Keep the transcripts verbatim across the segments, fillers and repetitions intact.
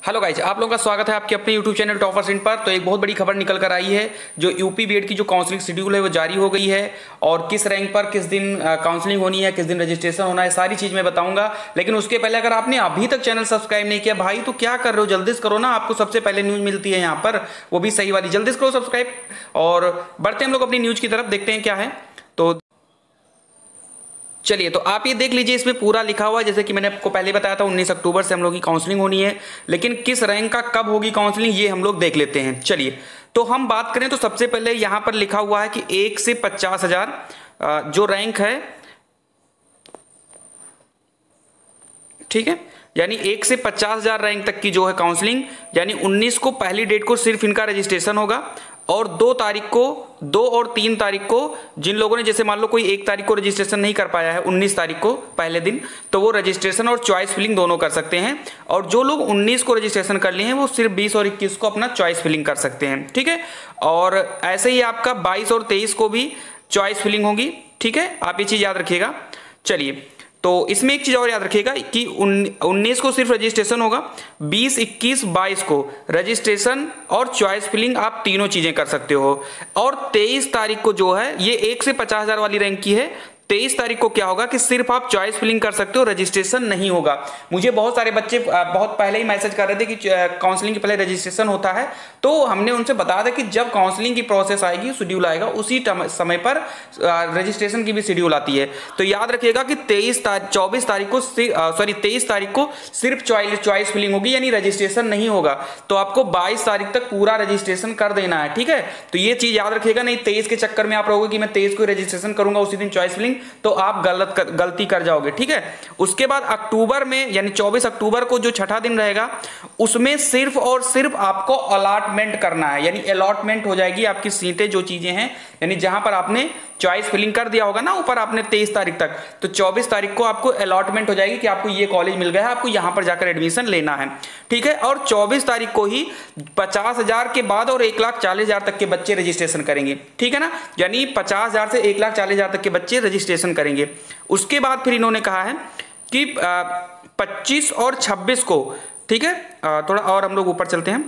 Hello guys, आप लोगों का स्वागत है आपके अपने यूट्यूब चैनल टॉपर्स इन पर। तो एक बहुत बड़ी खबर निकल कर आई है, जो यूपी बीएड की जो काउंसलिंग शेड्यूल है वो जारी हो गई है और किस रैंक पर किस दिन काउंसलिंग होनी है, किस दिन रजिस्ट्रेशन होना है, सारी चीज मैं बताऊंगा। लेकिन उसके पहले अगर आपने अभी तक चैनल सब्सक्राइब नहीं किया भाई तो क्या कर रहे हो, जल्दी से करो ना। आपको सबसे पहले न्यूज मिलती है यहाँ पर, वो भी सही वाली। जल्दी से करो सब्सक्राइब और बढ़ते हम लोग अपनी न्यूज की तरफ, देखते हैं क्या है। तो चलिए, तो आप ये देख लीजिए, इसमें पूरा लिखा हुआ है जैसे कि मैंने आपको पहले बताया था उन्नीस अक्टूबर से हम लोग की काउंसलिंग होनी है। लेकिन किस रैंक का कब होगी काउंसलिंग ये हम लोग देख लेते हैं। चलिए, तो हम बात करें तो सबसे पहले यहां पर लिखा हुआ है कि एक से पचास हजार जो रैंक है, ठीक है, यानी एक से पचास हजार रैंक तक की जो है काउंसलिंग, यानी उन्नीस को पहली डेट को सिर्फ इनका रजिस्ट्रेशन होगा और दो तारीख को, दो और तीन तारीख को जिन लोगों ने, जैसे मान लो कोई एक तारीख को रजिस्ट्रेशन नहीं कर पाया है, उन्नीस तारीख को पहले दिन, तो वो रजिस्ट्रेशन और चॉइस फिलिंग दोनों कर सकते हैं। और जो लोग उन्नीस को रजिस्ट्रेशन कर लिए हैं वो सिर्फ बीस और इक्कीस को अपना चॉइस फिलिंग कर सकते हैं, ठीक है। और ऐसे ही आपका बाईस और तेईस को भी चॉइस फिलिंग होगी, ठीक है, आप ये चीज याद रखिएगा। चलिए, तो इसमें एक चीज और याद रखिएगा कि उन्नीस को सिर्फ रजिस्ट्रेशन होगा, बीस, इक्कीस, बाईस को रजिस्ट्रेशन और चॉइस फिलिंग आप तीनों चीजें कर सकते हो। और तेईस तारीख को जो है, ये एक से पचास हजार वाली रैंक की है, तेईस तारीख को क्या होगा कि सिर्फ आप चॉइस फिलिंग कर सकते हो, रजिस्ट्रेशन नहीं होगा। मुझे बहुत सारे बच्चे बहुत पहले ही मैसेज कर रहे थे कि काउंसलिंग के पहले रजिस्ट्रेशन होता है, तो हमने उनसे बताया था कि जब काउंसलिंग की प्रोसेस आएगी, शेड्यूल आएगा, उसी समय पर रजिस्ट्रेशन की भी शेड्यूल आती है। तो याद रखिएगा कि तेईस चौबीस तारीख को सॉरी तेईस तारीख को सिर्फ चॉइस फिलिंग होगी, यानी रजिस्ट्रेशन नहीं होगा। तो आपको बाईस तारीख तक पूरा रजिस्ट्रेशन कर देना है, ठीक है। तो ये चीज याद रखिएगा, नहीं तेईस के चक्कर में आप रहोगे कि मैं तेईस को रजिस्ट्रेशन करूंगा उसी दिन चॉइस फिलिंग, तो आप गलत कर, गलती कर जाओगे, ठीक है। उसके बाद अक्टूबर में, यानी चौबीस अक्टूबर को जो छठा दिन रहेगा, उसमें सिर्फ और सिर्फ आपको अलॉटमेंट करना है, यानी अलॉटमेंट हो जाएगी आपकी सीटें, जो चीजें हैं, यानी जहां पर आपने चॉइस फिलिंग कर दिया होगा ना ऊपर आपने तेईस तारीख तक, तो चौबीस तारीख को आपको अलॉटमेंट हो जाएगी कि आपको ये कॉलेज मिल गया है, आपको यहां पर जाकर एडमिशन लेना है, ठीक है। और चौबीस तारीख को ही पचास हजार के बाद और एक लाख चालीस हजार तक के बच्चे रजिस्ट्रेशन करेंगे, ठीक है ना, यानी पचास हजार से एक लाख चालीस हजार तक के बच्चे रजिस्ट्रेशन करेंगे। उसके बाद फिर इन्होंने कहा है कि पच्चीस और छब्बीस को, ठीक है, थोड़ा और हम लोग ऊपर चलते हैं।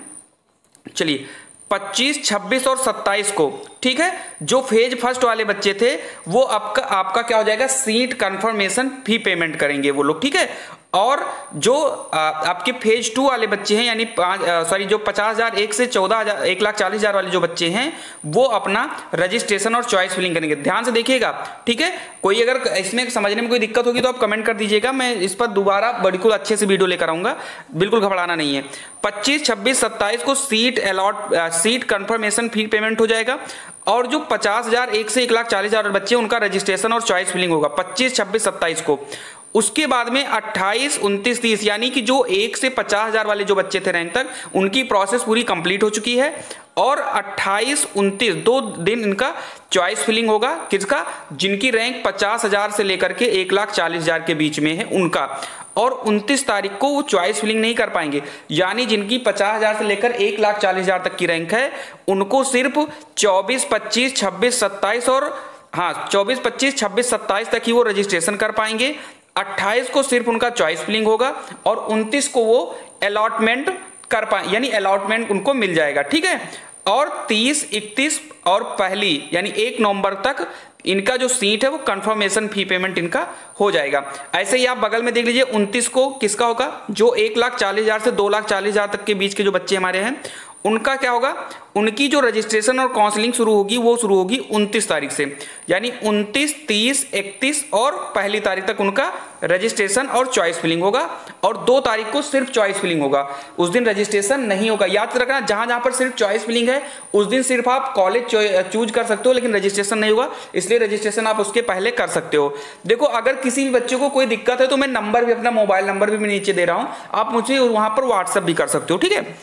चलिए, पच्चीस, छब्बीस और सत्ताईस को, ठीक है, जो फेज फर्स्ट वाले बच्चे थे वो आपका आपका क्या हो जाएगा, सीट कंफर्मेशन फी पेमेंट करेंगे वो लोग, ठीक है। और जो आ, आपके फेज टू वाले बच्चे हैं, यानी सॉरी जो पचास हजार एक से चौदह हजार एक लाख चालीस हजार वाले जो बच्चे हैं, वो अपना रजिस्ट्रेशन और चॉइस फिलिंग करेंगे। ध्यान से देखिएगा, ठीक है। कोई अगर इसमें समझने में कोई दिक्कत होगी तो आप कमेंट कर दीजिएगा, मैं इस पर दोबारा बिल्कुल अच्छे से वीडियो लेकर आऊंगा, बिल्कुल घबराना नहीं है। पच्चीस, छब्बीस, सत्ताईस को seat allot seat confirmation fee payment हो जाएगा। और जो पचास हजार एक से एक लाख चालीस हजार बच्चे, उनका रजिस्ट्रेशन और चॉइस फिलिंग होगा पच्चीस, छब्बीस, सत्ताईस को। उसके बाद में अट्ठाईस, उनतीस, तीस, यानी कि जो एक से पचास हजार वाले जो बच्चे थे रैंक तक, उनकी प्रोसेस पूरी कंप्लीट हो चुकी है। और अट्ठाईस, उनतीस दो दिन इनका चॉइस फिलिंग होगा, किसका, जिनकी रैंक पचास हजार से लेकर के एक लाख चालीस हजार के बीच में है उनका। और उनतीस तारीख को वो चॉइस फिलिंग नहीं कर पाएंगे, यानी जिनकी पचास हजार से लेकर एक लाख चालीस हजार तक की रैंक है, उनको सिर्फ चौबीस, पच्चीस, छब्बीस, सत्ताईस और हाँ चौबीस, पच्चीस, छब्बीस, सत्ताईस तक ही वो रजिस्ट्रेशन कर पाएंगे। अट्ठाईस को सिर्फ उनका चॉइस फिलिंग होगा और उनतीस को वो अलॉटमेंट कर पाए, यानी अलॉटमेंट उनको मिल जाएगा, ठीक है। और तीस, इकतीस और पहली यानी एक नवंबर तक इनका जो सीट है वो कंफर्मेशन फी पेमेंट इनका हो जाएगा। ऐसे ही आप बगल में देख लीजिए, उनतीस को किसका होगा, जो एक लाख चालीस हजार से दो लाख चालीस हजार तक के बीच के जो बच्चे हमारे हैं, उनका क्या होगा, उनकी जो रजिस्ट्रेशन और काउंसलिंग शुरू होगी वो शुरू होगी उनतीस तारीख से, यानी उनतीस, तीस, इकतीस और पहली तारीख तक उनका रजिस्ट्रेशन और चॉइस फिलिंग होगा। और दो तारीख को सिर्फ चॉइस फिलिंग होगा, उस दिन रजिस्ट्रेशन नहीं होगा। याद रखना, जहां जहां पर सिर्फ चॉइस फिलिंग है उस दिन सिर्फ आप कॉलेज चूज कर सकते हो, लेकिन रजिस्ट्रेशन नहीं होगा, इसलिए रजिस्ट्रेशन आप उसके पहले कर सकते हो। देखो, अगर किसी भी बच्चे को कोई दिक्कत है तो मैं नंबर भी, अपना मोबाइल नंबर भी मैं नीचे दे रहा हूं, आप मुझे वहां पर व्हाट्सएप भी कर सकते हो, ठीक है।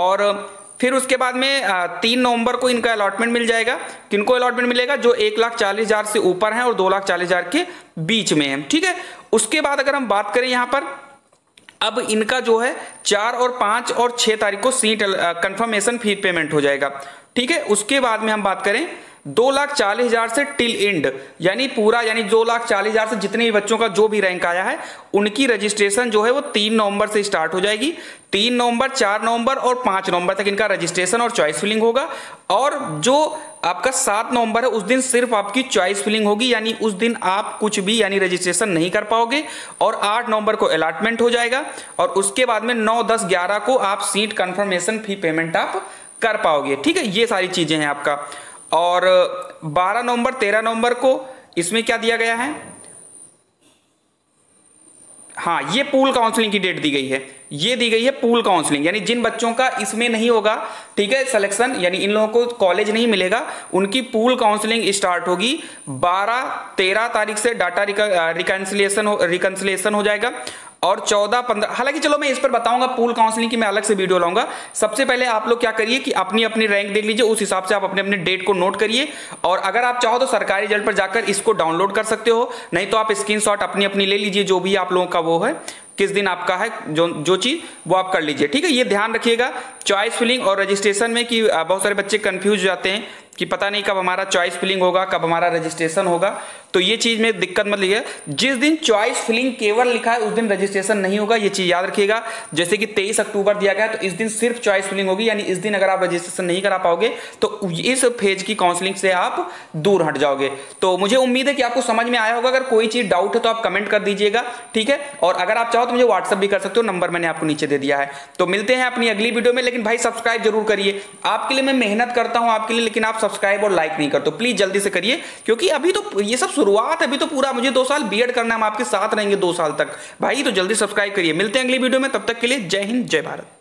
और फिर उसके बाद में तीन नवंबर को इनका अलॉटमेंट मिल जाएगा। किनको अलॉटमेंट मिलेगा, जो एक लाख चालीस हजार से ऊपर हैं और दो लाख चालीस हजार के बीच में है, ठीक है। उसके बाद अगर हम बात करें यहां पर, अब इनका जो है चार और पांच और छह तारीख को सीट कंफर्मेशन फी पेमेंट हो जाएगा, ठीक है। उसके बाद में हम बात करें दो लाख चालीस हजार से टिल एंड, यानी पूरा यानी दो लाख चालीस हजार से जितने भी बच्चों का जो भी रैंक आया है उनकी रजिस्ट्रेशन जो है वो तीन नवंबर से स्टार्ट हो जाएगी। तीन नवंबर, चार नवंबर और पांच नवंबर तक इनका रजिस्ट्रेशन और चॉइस फिलिंग होगा। और जो आपका सात नवंबर है उस दिन सिर्फ आपकी चॉइस फिलिंग होगी, यानी उस दिन आप कुछ भी यानी रजिस्ट्रेशन नहीं कर पाओगे। और आठ नवंबर को अलॉटमेंट हो जाएगा और उसके बाद में नौ, दस, ग्यारह को आप सीट कंफर्मेशन फी पेमेंट आप कर पाओगे। ठीक है, ये सारी चीजें हैं आपका। और बारह नवंबर, तेरह नवंबर को इसमें क्या दिया गया है, हाँ ये पूल काउंसलिंग की डेट दी गई है, ये दी गई है पूल काउंसलिंग, यानी जिन बच्चों का इसमें नहीं होगा, ठीक है, सिलेक्शन, यानी इन लोगों को कॉलेज नहीं मिलेगा, उनकी पूल काउंसलिंग स्टार्ट होगी बारह तेरह तारीख से। डाटा रिकंसिलिएशन हो रिकंसिलिएशन हो जाएगा और चौदह पंद्रह, हालांकि चलो मैं इस पर बताऊंगा पूल काउंसलिंग की, मैं अलग से वीडियो लाऊंगा। सबसे पहले आप लोग क्या करिए कि अपनी अपनी रैंक देख लीजिए, उस हिसाब से आप अपने अपने डेट को नोट करिए। और अगर आप चाहो तो सरकारी रिजल्ट पर जाकर इसको डाउनलोड कर सकते हो, नहीं तो आप स्क्रीनशॉट अपनी अपनी ले लीजिए, जो भी आप लोगों का वो है, किस दिन आपका है जो जो चीज वो आप कर लीजिए। ठीक है, ये ध्यान रखिएगा चॉइस फिलिंग और रजिस्ट्रेशन में कि बहुत सारे बच्चे कंफ्यूज हो जाते हैं कि पता नहीं कब हमारा चॉइस फिलिंग होगा, कब हमारा रजिस्ट्रेशन होगा। तो ये चीज में दिक्कत मत लीजिए, जिस दिन चॉइस फिलिंग केवल लिखा है उस दिन रजिस्ट्रेशन नहीं होगा, ये चीज याद रखिएगा। जैसे कि तेईस अक्टूबर दिया गया है तो इस दिन सिर्फ चॉइस फिलिंग होगी, यानी इस दिन अगर आप रजिस्ट्रेशन नहीं करा पाओगे तो इस फेज की काउंसलिंग से आप दूर हट जाओगे। तो मुझे उम्मीद है कि आपको समझ में आया होगा। अगर कोई चीज डाउट है तो आप कमेंट कर दीजिएगा, ठीक है। और अगर आप चाहो तो मुझे व्हाट्सएप भी कर सकते हो, नंबर मैंने आपको नीचे दे दिया है। तो मिलते हैं अपनी अगली वीडियो में, लेकिन भाई सब्सक्राइब जरूर करिए, आपके लिए मैं मेहनत करता हूं आपके लिए, लेकिन आप सब्सक्राइब और लाइक नहीं करते, तो प्लीज जल्दी से करिए, क्योंकि अभी तो ये सब शुरुआत है, अभी तो पूरा मुझे दो साल बीएड करना है, हम आपके साथ रहेंगे दो साल तक भाई, तो जल्दी सब्सक्राइब करिए। मिलते हैं अगली वीडियो में, तब तक के लिए जय हिंद, जय भारत।